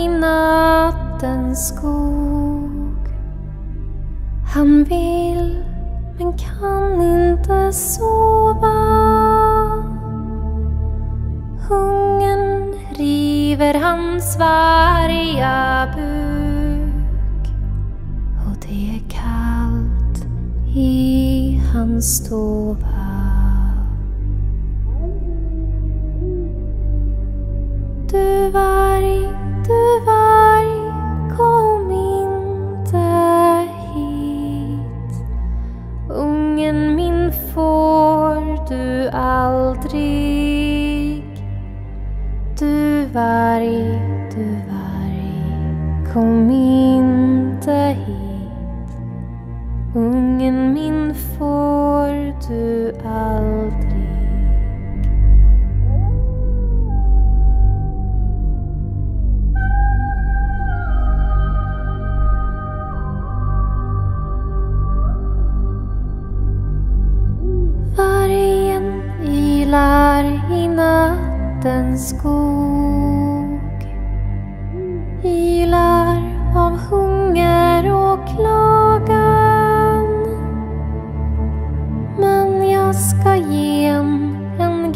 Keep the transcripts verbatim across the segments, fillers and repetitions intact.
i nattens skog. Han vill men kan inte sova. Hungern river hans varga buk, och det är kallt i hans stova. Du varg, du varg, kom inte hit. Ungen min får du aldrig. Du varg, du varg, kom inte hit. Ungen min får du aldrig. Vargen ylar i nattens skog, ylar av hunger och klagan. Men jag ska ge en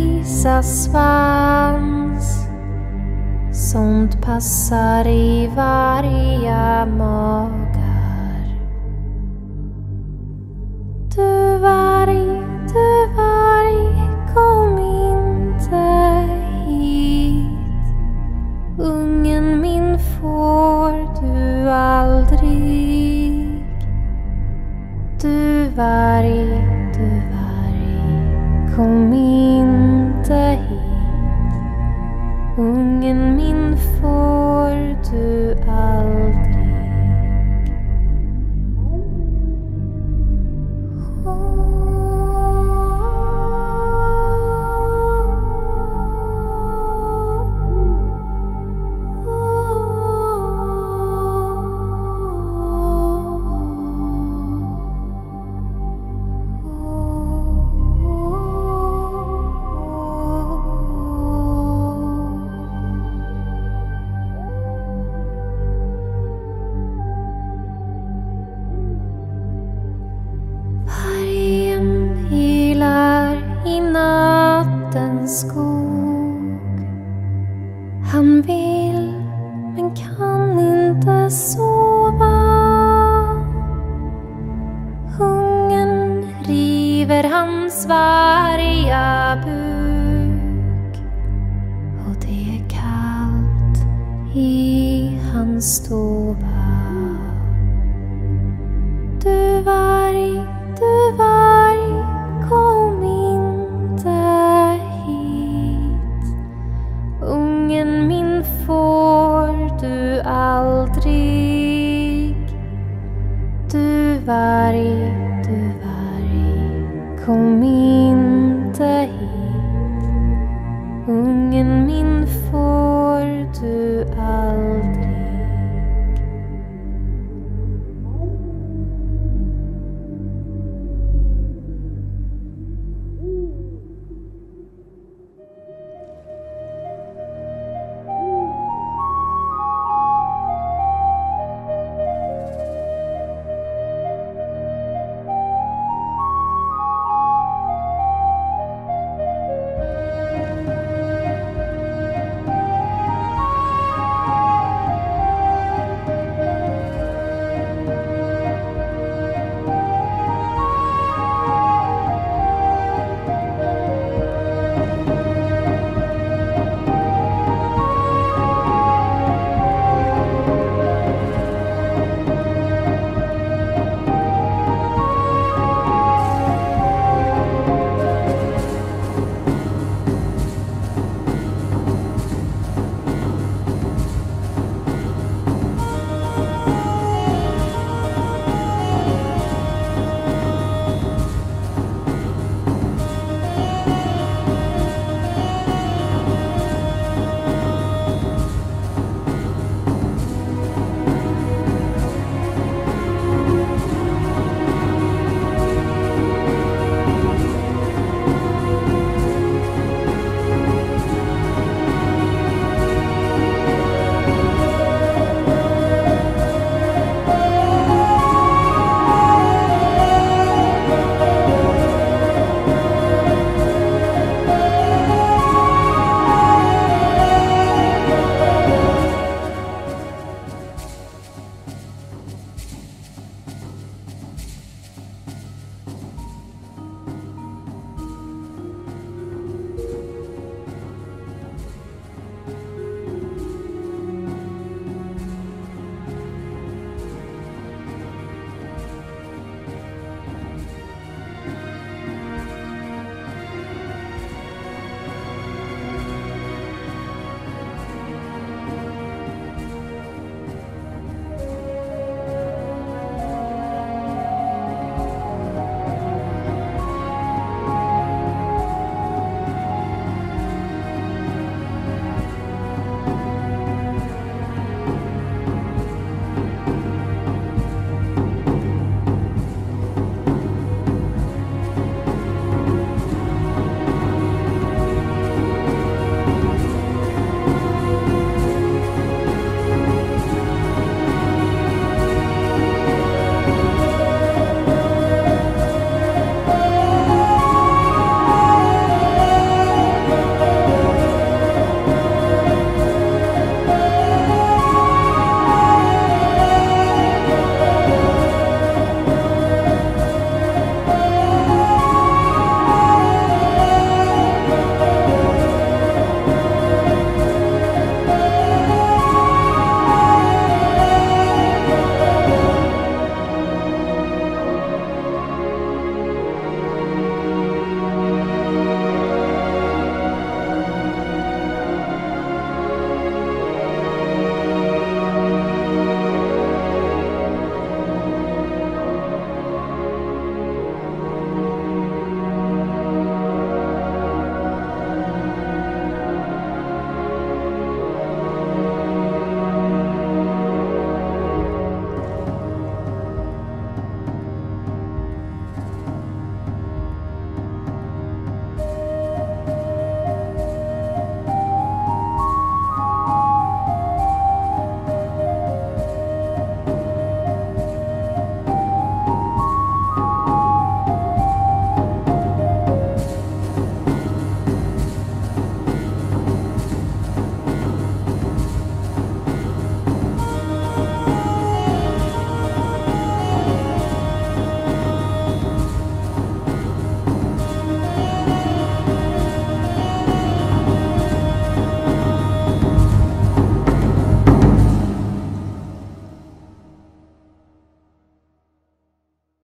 grisasvans, sånt passar i varje magar. Du varg, du varg, kom inte hit. Ungen min får du aldrig. Du varg, du varg, kom inte hit. Ungen min får du aldrig. Skog. Han vill men kan inte sova. Hungern river hans varga buk, och det är kallt i hans stova. Du varg, du varg, kom inte hit. Ungen min får du aldrig. Du varg, du varg, kom inte hit. Ungen min får du aldrig.